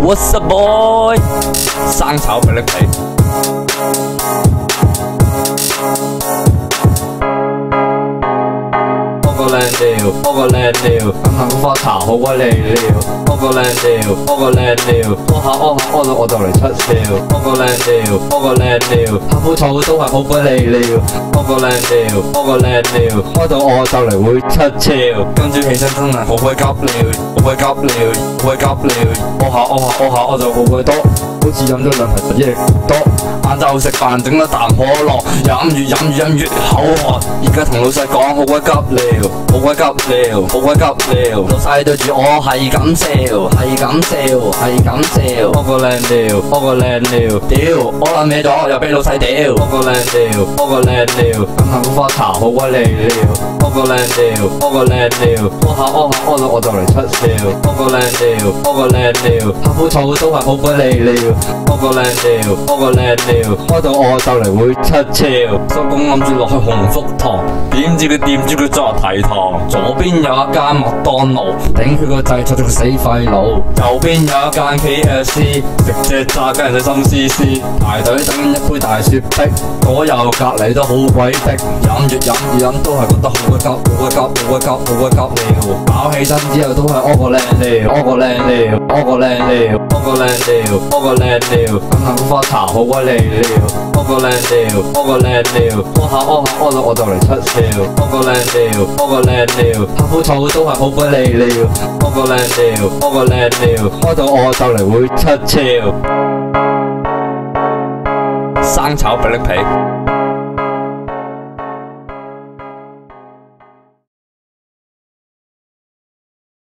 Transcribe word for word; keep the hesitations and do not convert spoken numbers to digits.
What's up boy？ 生炒迫力皮。屙個靚尿，屙個靚尿，飲下菊花茶好鬼利尿。屙個靚尿，屙個靚尿，屙下屙下屙到我就嚟出痧。屙個靚尿，屙個靚尿，拍枯草都係好鬼利尿。屙個靚尿，屙個靚尿，屙到我就嚟會出痧。今朝起身真係好鬼急尿，好鬼急尿，好鬼急尿。屙下屙下屙下屙就好鬼多，好似飲咗兩瓶十益力多。晏晝食飯整咗啖可樂，飲越飲越飲越口渴。而家同老細講好鬼急尿，好鬼急尿，好鬼急尿。老細對住我係咁笑，係咁笑，係咁笑。屙個靚尿，屙個靚尿，屌我諗嘢咗又俾老細屌。屙個靚尿，屙個靚尿，飲下菊花茶好鬼利尿。屙個靚尿，屙個靚尿，屙下屙下屙到我就嚟出痧。屙個靚尿，屙個靚尿，拍枯草都係好鬼利尿。屙個靚尿，屙個靚尿，屙到我就嚟會出痧。收工諗住落去鴻福堂，點知個店主佢作提堂。左邊有一間麥當勞，頂佢個掣坐咗個死廢佬。右邊有一間 K F C， 食隻炸雞人哋心思思。排隊等緊一杯大雪碧，左右隔離都好鬼逼。飲越飲越飲都係覺得好鬼急，好鬼急，好鬼急，好鬼急尿。飽起身之後都係屙個靚尿，屙個靚尿，屙個靚尿，屙個靚尿，屙個靚尿。飲下菊花茶好鬼利尿。屙個靚尿，屙個靚尿，屙下屙下屙到我就嚟出痧。屙個靚尿，屙個靚尿，拍枯草都係好鬼利尿。屙個靚尿，屙個靚尿，屙到我就嚟會出痧。生炒迫力皮。